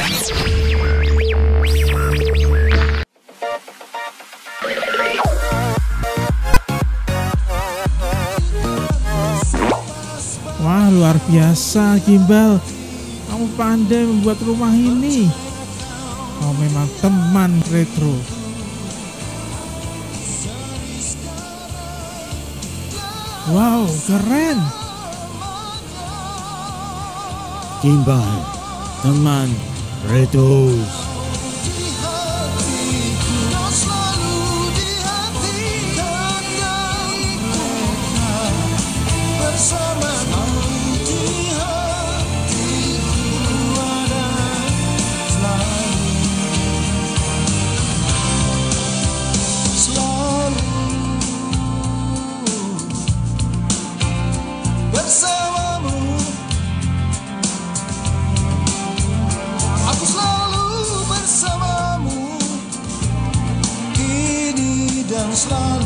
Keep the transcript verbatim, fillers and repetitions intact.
Wah, luar biasa Gimbal, kamu pandai membuat rumah ini. Kau memang teman retro. Wow, keren. Gimbal, teman retro. Bersamamu, aku selalu bersamamu, kini dan selalu.